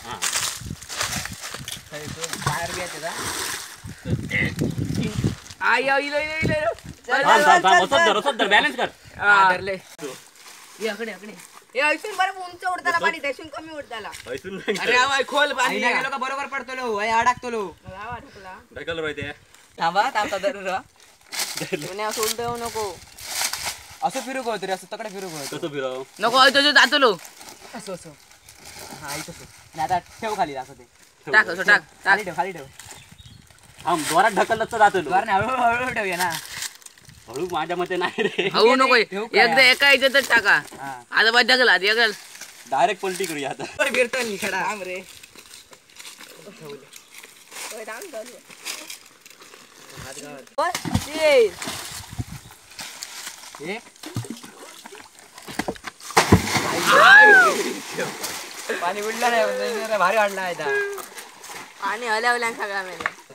बाहेर घ्यायचं का? बॅलन्स कर. ऐसून बरं उंच उडताना पाणी त्यासून कमी उडताला. अरे खोल पाणी गेलो का बरोबर पडतो अडकतो ढकल रोय ते. थांबा धरून असं उलट येऊ नको. असं फिरू गो तरी असं तकडे फिरू गो. कसं फिरव नको जातलो. असं असं हा इथं आणि आता ठेव खाली असं ते टाक असं टाक खाली ठेव आम जोरात ढकललं तर जातो द्वार नाही हळूहळू ठेवूया ना. हळू माझ्या मते नाही रे. हळू नको एकदा एका याच्यातच टाका. आता बस ढकल आधी ढकल. डायरेक्ट पलटी करूया आता. फिरतो निखडा रे पाणी उडलं नाही भारी वाटला आणि हल्या सगळा मेला.